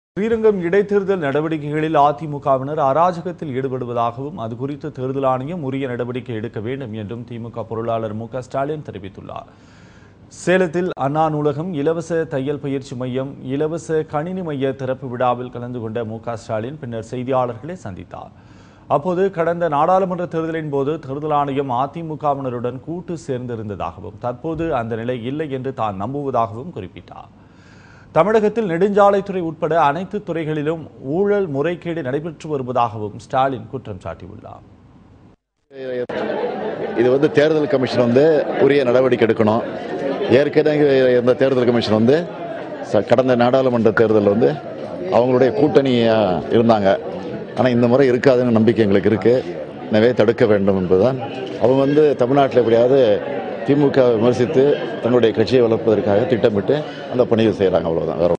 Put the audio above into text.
ஸ்ரீரங்கம் இடைத்தேர்தல் நடவடிக்கைகளில் அதிமுகவினர் அராஜகத்தில் ஈடுபடுவதாகவும் அது குறித்து தேர்தல் ஆணையம் உரிய நடவடிக்கை எடுக்க வேண்டும் என்றும் திமுக பொருளாளர் மு.க. ஸ்டாலின் தெரிவித்துள்ளார். சேலத்தில் அண்ணா நூலகம், இலவச தையல் பயிற்சி மையம், இலவச கணினி மைய திறப்பு விழாவில் கலந்து கொண்ட மு.க. ஸ்டாலின் பின்னர் செய்தியாளர்களை சந்தித்தார். அப்போது கடந்த நாடாளுமன்ற தேர்தலின் போது தேர்தல் ஆணையம் அதிமுகவினருடன் கூட்டு சேர்ந்திருந்ததாகவும் தற்போது அந்த நிலை இல்லை என்று தான் நம்புவதாகவும் குறிப்பிட்டார். தமிழகத்தில் நெடுஞ்சாலைத்துறை உட்பட அனைத்து துறைகளிலும் ஊழல் முறைகேடு நடைபெற்று வருவதாகவும் ஸ்டாலின் குற்றம் சாட்டியுள்ளார். இது தேர்தல் கமிஷன் உரிய நடவடிக்கை எடுக்கணும். ஏற்கனவே இந்த தேர்தல் கமிஷன் கடந்த நாடாளுமன்ற தேர்தல் அவங்களுடைய கூட்டணியா இருந்தாங்க. ஆனால் இந்த முறை இருக்காதுன்னு நம்பிக்கை எங்களுக்கு இருக்கு. எனவே தடுக்க வேண்டும் என்பதுதான். அவங்க தமிழ்நாட்டில் எப்படியாவது திமுக விமர்சித்து தங்களுடைய கட்சியை வளர்ப்பதற்காக திட்டமிட்டு அந்த பணியை செய்கிறாங்க. அவ்வளவுதான்.